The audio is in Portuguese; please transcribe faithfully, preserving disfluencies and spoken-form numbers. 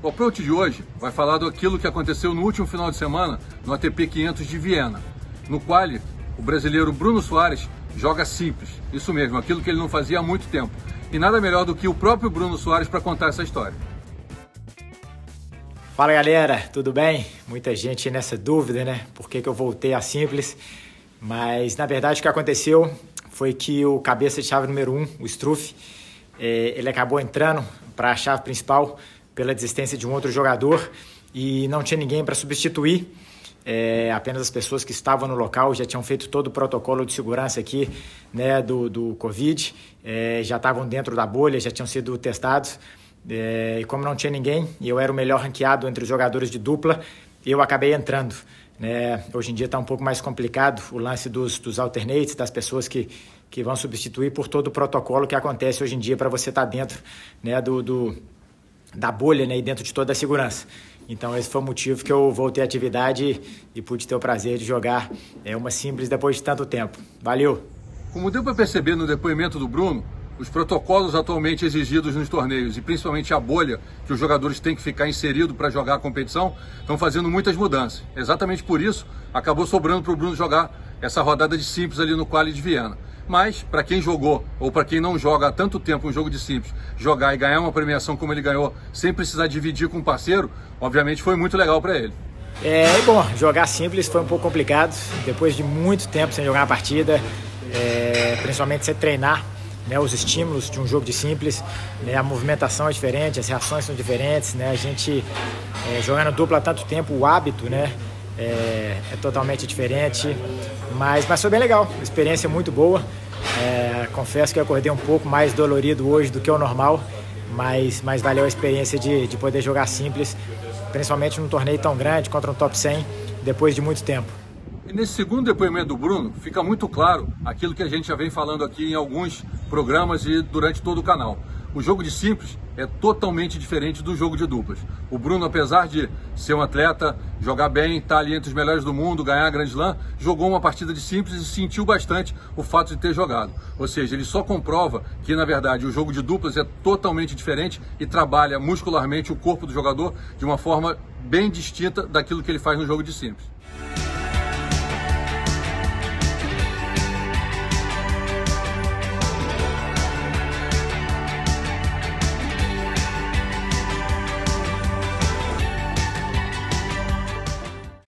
O approach de hoje vai falar daquilo que aconteceu no último final de semana no A T P quinhentos de Viena, no qual o brasileiro Bruno Soares joga simples, isso mesmo, aquilo que ele não fazia há muito tempo. E nada melhor do que o próprio Bruno Soares para contar essa história. Fala galera, tudo bem? Muita gente nessa dúvida, né? Por que que eu voltei a simples? Mas na verdade o que aconteceu foi que o cabeça de chave número um, o Struff, eh, ele acabou entrando para a chave principal pela desistência de um outro jogador e não tinha ninguém para substituir. É, apenas as pessoas que estavam no local já tinham feito todo o protocolo de segurança aqui, né, do, do Covid, é, já estavam dentro da bolha, já tinham sido testados, é, e como não tinha ninguém, e eu era o melhor ranqueado entre os jogadores de dupla, eu acabei entrando. Né? Hoje em dia está um pouco mais complicado o lance dos, dos alternates, das pessoas que, que vão substituir por todo o protocolo que acontece hoje em dia para você estar tá dentro, né, do, do, da bolha, né, e dentro de toda a segurança. Então esse foi o motivo que eu voltei à atividade e pude ter o prazer de jogar é, uma simples depois de tanto tempo. Valeu! Como deu para perceber no depoimento do Bruno, os protocolos atualmente exigidos nos torneios e principalmente a bolha que os jogadores têm que ficar inseridos para jogar a competição estão fazendo muitas mudanças. Exatamente por isso acabou sobrando para o Bruno jogar essa rodada de simples ali no Quali de Viena. Mas, para quem jogou, ou para quem não joga há tanto tempo um jogo de simples, jogar e ganhar uma premiação como ele ganhou, sem precisar dividir com um parceiro, obviamente foi muito legal para ele. É, bom, jogar simples foi um pouco complicado, depois de muito tempo sem jogar uma partida, é, principalmente sem treinar, né, os estímulos de um jogo de simples, né, a movimentação é diferente, as reações são diferentes, né, a gente é, jogando dupla há tanto tempo, o hábito, né, É, é totalmente diferente, mas, mas foi bem legal, experiência muito boa. É, confesso que eu acordei um pouco mais dolorido hoje do que o normal, mas, mas valeu a experiência de, de poder jogar simples, principalmente num torneio tão grande contra um top cem, depois de muito tempo. E nesse segundo depoimento do Bruno, fica muito claro aquilo que a gente já vem falando aqui em alguns programas e durante todo o canal. O jogo de simples é totalmente diferente do jogo de duplas. O Bruno, apesar de ser um atleta, jogar bem, estar ali entre os melhores do mundo, ganhar a Grand Slam, jogou uma partida de simples e sentiu bastante o fato de ter jogado. Ou seja, ele só comprova que, na verdade, o jogo de duplas é totalmente diferente e trabalha muscularmente o corpo do jogador de uma forma bem distinta daquilo que ele faz no jogo de simples.